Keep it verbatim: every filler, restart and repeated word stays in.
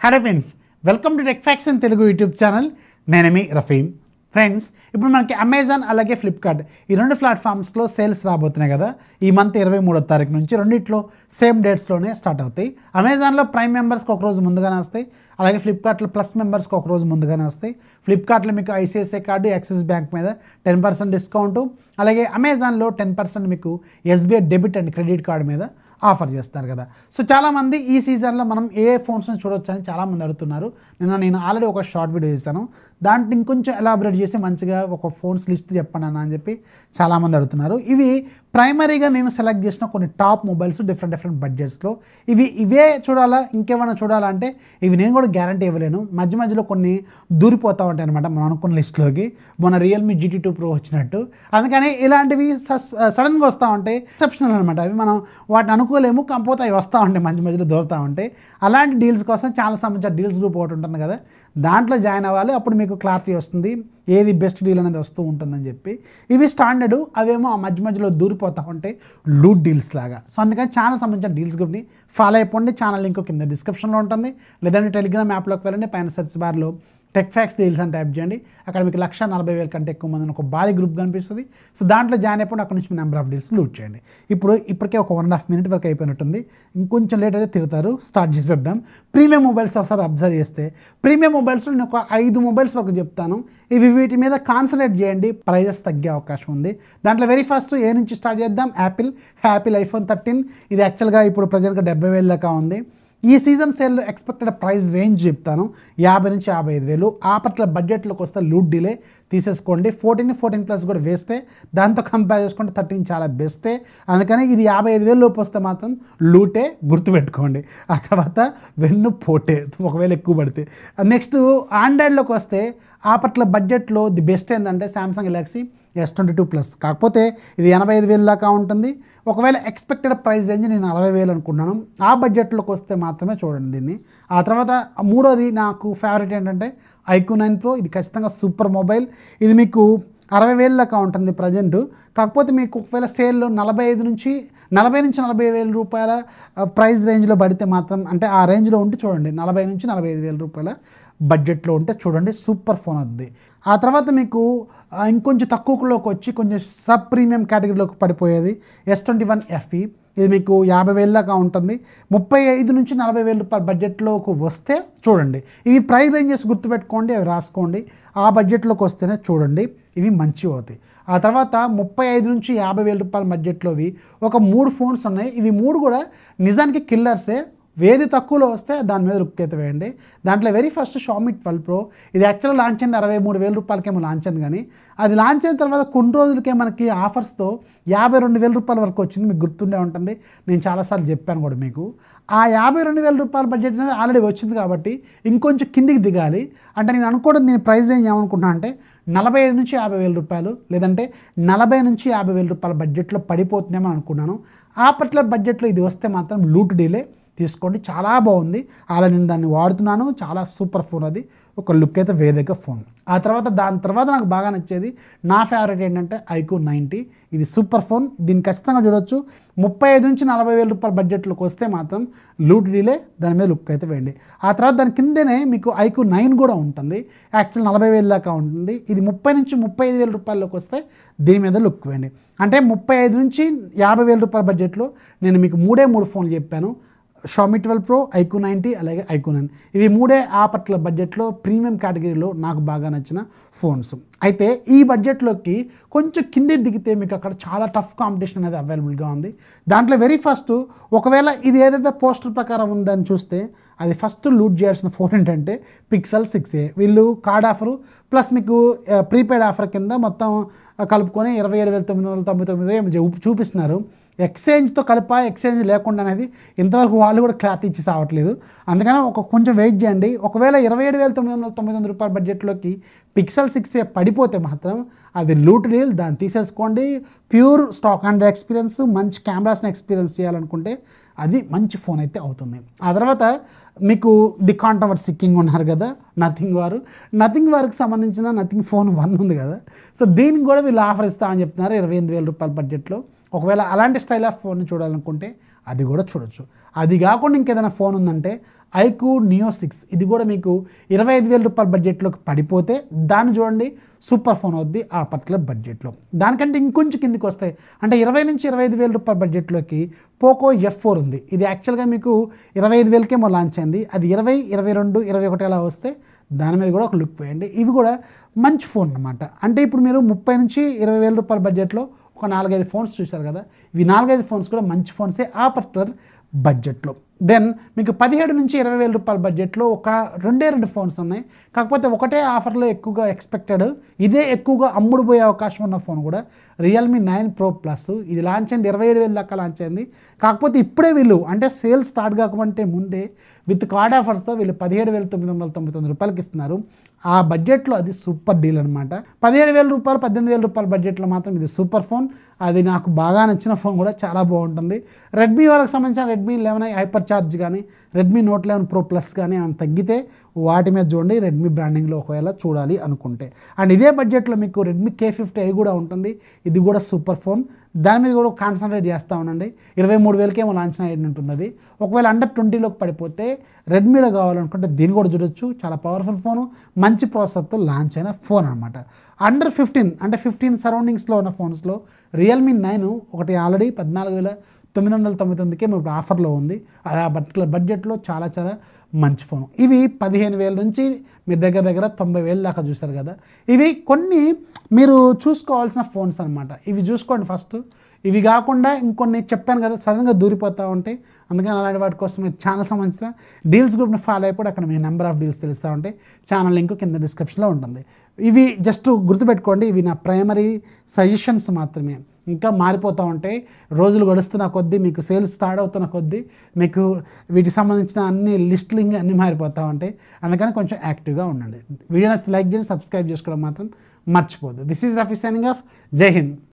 Hello friends, welcome to TechFox in Telugu YouTube channel. నేను మీ Rafi. Friends, ఇప్పుడు మనకి అమెజాన్ అలాగే ఫ్లిప్కార్ట్ ఈ రెండు ప్లాట్ఫామ్స్లో సేల్స్ రాబోతున్నాయి కదా. ఈ మంత్ ఇరవై మూడో తారీఖు నుంచి రెండిట్లో సేమ్ డేట్స్లోనే స్టార్ట్ అవుతాయి. అమెజాన్లో ప్రైమ్ మెంబర్స్కి ఒక రోజు ముందుగానే వస్తాయి, అలాగే ఫ్లిప్కార్ట్లో ప్లస్ మెంబర్స్కి ఒక రోజు ముందుగానే వస్తాయి. ఫ్లిప్కార్ట్లో మీకు ఐసిఐసిఐ కార్డు, యాక్సిస్ బ్యాంక్ మీద టెన్ పర్సెంట్ డిస్కౌంటు, అలాగే అమెజాన్లో టెన్ పర్సెంట్ మీకు SBI debit and credit card మీద ఆఫర్ చేస్తారు కదా. సో చాలామంది ఈ సీజన్లో మనం ఏ ఫోన్స్ని చూడొచ్చు అని చాలామంది అడుగుతున్నారు. నిన్న నేను ఆల్రెడీ ఒక షార్ట్ వీడియో చేస్తాను, దాంట్లో ఇంకొంచెం ఎలాబరేట్ చేసి మంచిగా ఒక ఫోన్స్ లిస్ట్ చెప్పండి అన్న అని చెప్పి చాలామంది అడుగుతున్నారు. ఇవి ప్రైమరీగా నేను సెలెక్ట్ చేసిన కొన్ని టాప్ మొబైల్స్ డిఫరెంట్ డిఫరెంట్ బడ్జెట్స్లో. ఇవి ఇవే చూడాలా, ఇంకేమైనా చూడాలంటే ఇవి నేను కూడా గ్యారంటీ ఇవ్వలేను. మధ్య మధ్యలో కొన్ని దూరిపోతూ ఉంటాయి అనమాట మనం అనుకున్న లిస్ట్లోకి, మన రియల్మీ జీటీ టూ ప్రో వచ్చినట్టు. అందుకని ఇలాంటివి సడన్గా వస్తూ ఉంటాయి, ఎక్సెప్షనల్ అనమాట. అవి మనం వాటిని అనుకోలేము, కాకపోతే అవి వస్తూ ఉంటాయి, మధ్య మధ్యలో దూరుతూ ఉంటాయి. అలాంటి డీల్స్ కోసం చాలా సంబంధించిన డీల్స్ గ్రూప్ ఒకటి ఉంటుంది కదా, దాంట్లో జాయిన్ అవ్వాలి. అప్పుడు మీకు క్లారిటీ వస్తుంది ఏది బెస్ట్ డీల్ అనేది వస్తూ ఉంటుందని చెప్పి. ఇవి స్టాండర్డ్, అవేమో ఆ మధ్య మధ్యలో దూరిపోతూ ఉంటాయి, లూట్ డీల్స్ లాగా. సో అందుకని ఛానల్ సంబంధించిన డీల్స్ గ్రూప్ని ఫాలో అయిపోండి. ఛానల్ లింక్ కింద డిస్క్రిప్షన్లో ఉంటుంది, లేదంటే టెలిగ్రామ్ యాప్లోకి వెళ్ళండి, పైన సెర్చ్ బార్లో టెక్ఫాక్స్ డీల్స్ అని టైప్ చేయండి. అక్కడ మీకు లక్ష నలభై వేల కంటే ఎక్కువ మంది ఒక భారీ గ్రూప్ కనిపిస్తుంది. సో దాంట్లో జాయిన్ అయిపోయి అక్కడ నుంచి మీ నెంబర్ ఆఫ్ డీల్స్ లూట్ చేయండి. ఇప్పుడు ఇప్పటికే ఒక వన్ అండ్ హాఫ్ మినిట్ వరకు అయిపోయినట్టుంది, ఇంకొంచెం లేట్ అయితే తిడతారు. స్టార్ట్ చేసేద్దాం. ప్రీమియం మొబైల్స్ ఒకసారి అబ్జర్వ్ చేస్తే, ప్రీమియం మొబైల్స్లో నేను ఒక ఐదు మొబైల్స్ వరకు చెప్తాను. ఇవి వీటి మీద కాన్సన్ట్రేట్ చేయండి, ప్రైజెస్ తగ్గే అవకాశం ఉంది. దాంట్లో వెరీ ఫస్ట్ ఏ నుంచి స్టార్ట్ చేద్దాం? Apple Apple iPhone thirteen. ఇది యాక్చువల్గా ఇప్పుడు ప్రజెంట్గా డెబ్బై వేల దాకా ఉంది. ఈ సీజన్ సేల్లో ఎక్స్పెక్టెడ్ ప్రైస్ రేంజ్ చెప్తాను, యాభై నుంచి యాభై ఐదు వేలు. ఆ పట్ల బడ్జెట్లోకి వస్తే లూట్ డిలే తీసేసుకోండి. ఫోర్టీన్ ఫోర్టీన్ ప్లస్ కూడా వేస్తే, దాంతో కంపేర్ చేసుకుంటే థర్టీన్ చాలా బెస్టే. అందుకని ఇది యాభై ఐదు వేలు లోపు వస్తే మాత్రం లూటే, గుర్తుపెట్టుకోండి. ఆ తర్వాత వెన్ను పోటే ఒకవేళ ఎక్కువ పడితే. నెక్స్ట్ ఆండ్రాయిడ్లోకి వస్తే ఆ పట్ల బడ్జెట్లో ది బెస్ట్ ఏంటంటే Samsung Galaxy S twenty two plus. కాకపోతే ఇది ఎనభై ఐదు వేలు దాకా ఉంటుంది. ఒకవేళ ఎక్స్పెక్టెడ్ ప్రైస్ రేంజ్ నేను అరవై వేలు అనుకున్నాను. ఆ బడ్జెట్లోకి వస్తే మాత్రమే చూడండి దీన్ని. ఆ తర్వాత మూడోది నాకు ఫేవరెట్ ఏంటంటే ఐక్యూ నైన్ ప్రో. ఇది ఖచ్చితంగా సూపర్ మొబైల్. ఇది మీకు అరవై వేలు దాకా ఉంటుంది ప్రజెంట్. కాకపోతే మీకు ఒకవేళ సేల్లో నలభై ఐదు నుంచి నలభై నుంచి నలభై వేల రూపాయల ప్రైస్ రేంజ్లో పడితే మాత్రం, అంటే ఆ రేంజ్లో ఉంటే చూడండి, నలభై నుంచి నలభై ఐదు వేల రూపాయల బడ్జెట్లో ఉంటే చూడండి, సూపర్ ఫోన్ అవుతుంది. ఆ తర్వాత మీకు ఇంకొంచెం తక్కువలోకి వచ్చి కొంచెం సబ్ ప్రీమియం కేటగిరీలోకి పడిపోయేది ఎస్ ట్వంటీ వన్ ఎఫ్ఈ. ఇది మీకు యాభై వేల దాకా ఉంటుంది. ముప్పై ఐదు నుంచి నలభై వేల రూపాయల బడ్జెట్లోకి వస్తే చూడండి. ఇవి ప్రైస్ రేంజెస్ గుర్తుపెట్టుకోండి, అవి రాసుకోండి. ఆ బడ్జెట్లోకి వస్తేనే చూడండి, ఇవి మంచివి అవుతాయి. ఆ తర్వాత ముప్పై ఐదు నుంచి యాభై వేల రూపాయల బడ్జెట్లోవి ఒక మూడు ఫోన్స్ ఉన్నాయి. ఇవి మూడు కూడా నిజానికి కిల్లర్సే. ఏది తక్కువలో వస్తే దాని మీద లుక్ అయితే వేయండి. దాంట్లో very first Xiaomi twelve pro. ఇది యాక్చువల్గా లాంచ్ అయింది అరవై మూడు వేల రూపాయలకేమో లాంచ్ అయింది, కానీ అది లాంచ్ అయిన తర్వాత కొన్ని రోజులకే మనకి ఆఫర్స్తో యాభై రెండు వేల రూపాయల వరకు వచ్చింది. మీకు గుర్తుండే ఉంటుంది, నేను చాలాసార్లు చెప్పాను కూడా మీకు. ఆ యాభై రెండు వేల రూపాయల బడ్జెట్ అనేది ఆల్రెడీ వచ్చింది కాబట్టి ఇంకొంచెం కిందికి దిగాలి. అంటే నేను అనుకోవడం దీని ప్రైస్ రేంజ్ ఏమనుకుంటున్నా అంటే నలభై ఐదు నుంచి యాభై వేల రూపాయలు, లేదంటే నలభై నుంచి యాభై వేల రూపాయల బడ్జెట్లో పడిపోతుందేమో అనుకున్నాను. ఆ పర్టికులర్ బడ్జెట్లో ఇది వస్తే మాత్రం లూట్ డీలే తీసుకోండి, చాలా బాగుంది. అలా నేను దాన్ని వాడుతున్నాను, చాలా సూపర్ ఫోన్. అది ఒక లుక్ అయితే వేరేగా ఫోన్. ఆ తర్వాత దాని తర్వాత నాకు బాగా నచ్చేది, నా ఫేవరెట్ ఏంటంటే ఐక్యూ నైంటీ. ఇది సూపర్ ఫోన్, దీన్ని ఖచ్చితంగా చూడొచ్చు. ముప్పై ఐదు నుంచి నలభై వేల రూపాయల బడ్జెట్లోకి వస్తే మాత్రం లూట్ డీలే, దాని మీద లుక్ అయితే వేయండి. ఆ తర్వాత దాని కిందనే మీకు ఐక్యూ నైన్ కూడా ఉంటుంది, యాక్చువల్ నలభై వేల దాకా ఉంటుంది. ఇది ముప్పై నుంచి ముప్పై ఐదు వేల రూపాయలలోకి వస్తే దీని మీద లుక్ వేయండి. అంటే ముప్పై ఐదు నుంచి యాభై వేల రూపాయల బడ్జెట్లో నేను మీకు మూడే మూడు ఫోన్లు చెప్పాను, Xiaomi twelve pro, iQOO ninety, అలాగే ఐక్యూ నైన్. ఇవి మూడే ఆ పర్టికులర్ బడ్జెట్లో ప్రీమియం కేటగిరీలో నాకు బాగా నచ్చిన ఫోన్స్. అయితే ఈ బడ్జెట్లోకి కొంచెం కింది దిగితే మీకు అక్కడ చాలా టఫ్ కాంపిటీషన్ అనేది అవైలబుల్గా ఉంది. దాంట్లో వెరీ ఫస్ట్, ఒకవేళ ఇది ఏదైతే పోస్టర్ ప్రకారం ఉందని చూస్తే అది ఫస్ట్ లూట్ చేయాల్సిన ఫోన్ ఏంటంటే పిక్సెల్ సిక్స్ ఏ. వీళ్ళు కార్డ్ ఆఫరు ప్లస్ మీకు ప్రీపెయిడ్ ఆఫర్ కింద మొత్తం కలుపుకొని ఇరవై ఏడు వేల తొమ్మిది వందల తొంభై తొమ్మిది చూపిస్తున్నారు. ఎక్స్చేంజ్తో కలిపా ఎక్స్చేంజ్ లేకుండా అనేది ఇంతవరకు వాళ్ళు కూడా క్లారిటీ ఇచ్చి సావట్లేదు. అందుకని ఒక కొంచెం వెయిట్ చేయండి. ఒకవేళ ఇరవై ఏడు వేల తొమ్మిది వందల తొమ్మిది వందల రూపాయల బడ్జెట్లోకి పిక్సెల్ సిక్స్ ఏ పడిపోతే మాత్రం అది లూట్ డీల్, దాన్ని తీసేసుకోండి. ప్యూర్ స్టాక్ అండ్ ఎక్స్పీరియన్స్, మంచి కెమెరాస్ని ఎక్స్పీరియన్స్ చేయాలనుకుంటే అది మంచి ఫోన్ అయితే అవుతుంది. ఆ తర్వాత మీకు ది కాంట్రవర్సీ కింగ్ ఉన్నారు కదా నథింగ్ వారు. నథింగ్ వారికి సంబంధించిన నథింగ్ ఫోన్ వన్ ఉంది కదా, సో దీనికి కూడా వీళ్ళు ఆఫర్ ఇస్తామని చెప్తున్నారు ఇరవై ఎనిమిది వేల రూపాయల బడ్జెట్లో. ఒకవేళ అలాంటి స్టైల్ ఆఫ్ ఫోన్ చూడాలనుకుంటే అది కూడా చూడొచ్చు. అది కాకుండా ఇంకేదైనా ఫోన్ ఉందంటే ఐక్యూ నియో సిక్స్, ఇది కూడా మీకు ఇరవై ఐదు వేల రూపాయల బడ్జెట్లోకి పడిపోతే దాన్ని చూడండి సూపర్ ఫోన్ అవుద్ది ఆ పర్టికులర్ బడ్జెట్లో. దానికంటే ఇంకొంచెం కిందికి వస్తాయి అంటే ఇరవై నుంచి ఇరవై ఐదు వేల రూపాయల బడ్జెట్లోకి పోకో ఎఫ్ ఫోర్ ఉంది. ఇది యాక్చువల్గా మీకు ఇరవై ఐదు వేలకేమో లాంచ్ అయింది. అది ఇరవై ఇరవై రెండు ఇరవై ఒకటి అలా వస్తే దాని మీద కూడా ఒక లుక్ వేయండి. ఇవి కూడా మంచి ఫోన్ అన్నమాట. అంటే ఇప్పుడు మీరు ముప్పై నుంచి ఇరవై వేల రూపాయల బడ్జెట్లో ఒక నాలుగైదు ఫోన్స్ చూశారు కదా, ఇవి నాలుగైదు ఫోన్స్ కూడా మంచి ఫోన్సే ఆ పర్టికులర్ బడ్జెట్లో. దెన్ మీకు పదిహేడు నుంచి ఇరవై వేల రూపాయల బడ్జెట్లో ఒక రెండే రెండు ఫోన్స్ ఉన్నాయి. కాకపోతే ఒకటే ఆఫర్లో ఎక్కువగా ఎక్స్పెక్టెడ్, ఇదే ఎక్కువగా అమ్ముడుపోయే అవకాశం ఉన్న ఫోన్ కూడా రియల్మీ నైన్ ప్రో ప్లస్. ఇది లాంచ్ అయింది ఇరవై ఏడు వేల దాకా లాంచ్ అయింది. కాకపోతే ఇప్పుడే వీళ్ళు అంటే సేల్స్ స్టార్ట్ కాకమంటే ముందే విత్ కార్డ్ ఆఫర్స్తో వీళ్ళు పదిహేడు వేల తొమ్మిది వందల తొంభై తొమ్మిది రూపాయలకి ఇస్తున్నారు. ఆ బడ్జెట్లో అది సూపర్ డీల్ అనమాట. పదిహేడు వేల రూపాయలు పద్దెనిమిది వేల రూపాయల బడ్జెట్లో మాత్రం ఇది సూపర్ ఫోన్. అది నాకు బాగా నచ్చిన ఫోన్ కూడా చాలా బాగుంటుంది. రెడ్మీ వాళ్ళకి సంబంధించిన Redmi eleven i hyper charge కానీ Redmi Note eleven pro plus కానీ ఏమైనా తగ్గితే వాటి మీద చూడండి రెడ్మీ బ్రాండింగ్లో ఒకవేళ చూడాలి అనుకుంటే. అండ్ ఇదే బడ్జెట్లో మీకు రెడ్మీ కే ఫిఫ్టీ ఐ కూడా ఉంటుంది. ఇది కూడా సూపర్ ఫోన్, దాని మీద కూడా కాన్సన్ట్రేట్ చేస్తూ ఉండండి. ఇరవై మూడు వేలకేమో లాంచ్ అయ్యి ఉంటుంది అది. ఒకవేళ అండర్ ట్వంటీలోకి పడిపోతే రెడ్మీలో కావాలనుకుంటే దీన్ని కూడా చూడొచ్చు. చాలా పవర్ఫుల్ ఫోను, మంచి ప్రాసెసర్తో లాంచ్ అయిన ఫోన్ అనమాట. అండర్ ఫిఫ్టీన్ అంటే ఫిఫ్టీన్ సరౌండింగ్స్లో ఉన్న ఫోన్స్లో రియల్మీ నైన్ ఒకటి ఆల్రెడీ పద్నాలుగు వేల తొమ్మిది వందల తొంభై తొమ్మిదికే ఇప్పుడు ఆఫర్లో ఉంది. అది ఆ పర్టికులర్ బడ్జెట్లో చాలా చాలా మంచి ఫోన్. ఇవి పదిహేను వేల నుంచి మీరు దగ్గర దగ్గర తొంభై వేలు దాకా చూస్తారు కదా. ఇవి కొన్ని మీరు చూసుకోవాల్సిన ఫోన్స్ అనమాట. ఇవి చూసుకోండి ఫస్ట్. ఇవి కాకుండా ఇంకొన్ని చెప్పాను కదా సడన్గా దూరిపోతూ ఉంటాయి. అందుకని అలాంటి వాటి కోసం మీరు ఛానల్ సంబంధించిన డీల్స్ గ్రూప్ని ఫాలో అయిపోయి అక్కడ మీ నెంబర్ ఆఫ్ డీల్స్ తెలుస్తూ ఉంటాయి. ఛానల్ లింక్ కింద డిస్క్రిప్షన్లో ఉంటుంది. ఇవి జస్ట్ గుర్తుపెట్టుకోండి, ఇవి నా ప్రైమరీ సజెషన్స్ మాత్రమే. ఇంకా మారిపోతూ ఉంటాయి రోజులు గడుస్తున్న కొద్దీ, మీకు సేల్స్ స్టార్ట్ అవుతున్న కొద్దీ మీకు వీటికి సంబంధించిన అన్ని లిస్టులు ఇంకా అన్నీ మారిపోతూ ఉంటాయి. అందుకని కొంచెం యాక్టివ్గా ఉండండి. వీడియో నచ్చితే లైక్ చేసి సబ్స్క్రైబ్ చేసుకోవడం మాత్రం మర్చిపోద్దు. This is Rafi signing off. జై హింద్.